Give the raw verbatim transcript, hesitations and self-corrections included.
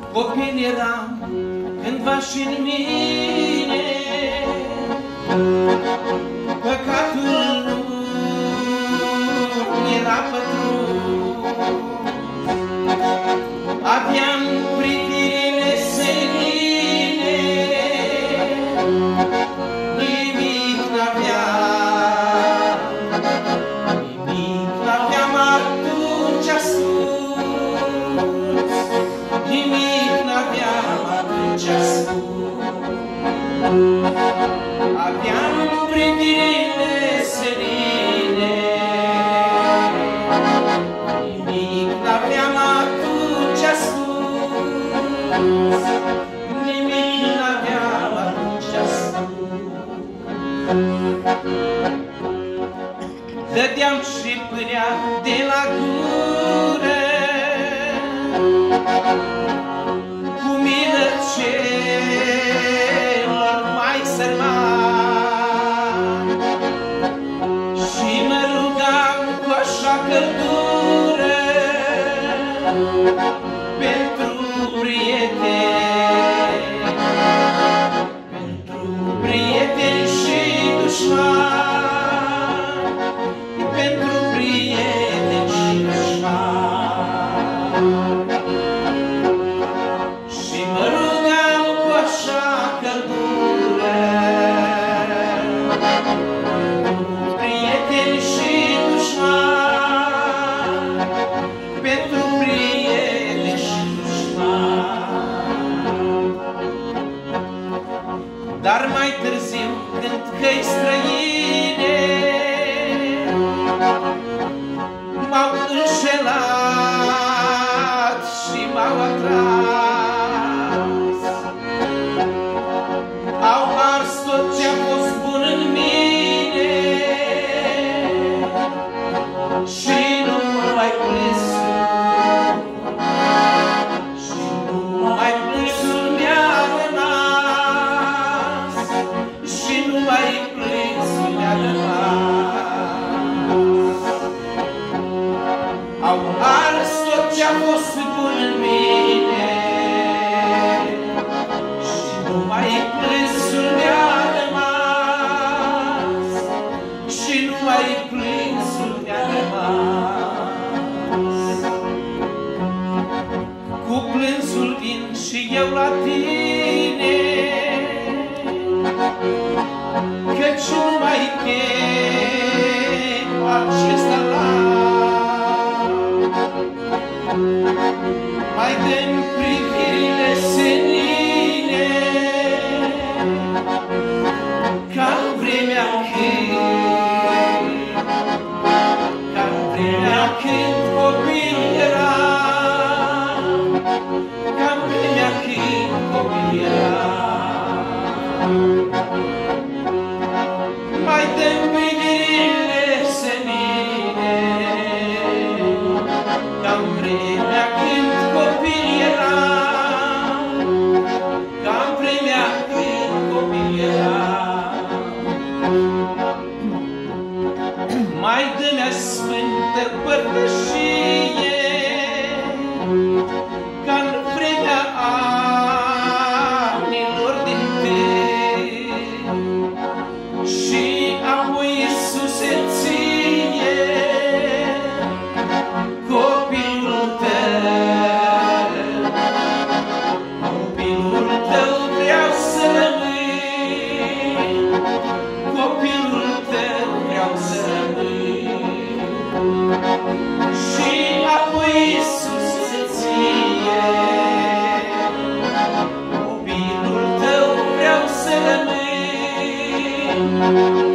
Copil eram cândva și-n mine, păcatul nu era pătruns. Aveam privirile senine, nimic n-aveam, nimic n-aveam atunci ascuns, nimic n-aveam atunci ascuns. Aveam privirile senine, nimic n-aveam atunci ascuns, nimic n-aveam atunci ascuns. Dădeam și pânea de la gură, cu milă celor mai sărmani, și mă rugam cu așa căldură pentru prieteni, pentru prieteni și dușmani, pentru prieteni și dușmani. Și mă rugam cu așa căldură pentru prieteni și dușmani, pentru prieteni și dușmani. Dar mai târziu, când căi străine m-au înșelat și m-au atras, au ars tot ce-a fost bun în mine și nu mai plânsul, și nu mai plânsul mi-a rămas, și nu mai plânsul mi-a rămas. Au ars tot ce-a fost bun în mine și numai plânsul mi-a rămas, și numai plânsul mi-a rămas. Cu plânsul vin și eu la tine, căci nu mai chem acesta lac. Mai dă-mi privirile senine, ca-n vremea când, ca-n vremea când copil eram, ca-n vremea când copil eram. Mai dă-mi privirile senine, ca-n vremea când copil eram, ca-n vremea când copil eram. Mai dă-mi-a sfântă părtășie, ca-n vremea anilor dintâi, și apoi, Iisuse, ție copilul tău, copilul tău vreau să rămâi, copilul tău vreau să rămâi. Și apoi, Iisuse, ție copilul tău vreau să rămâi.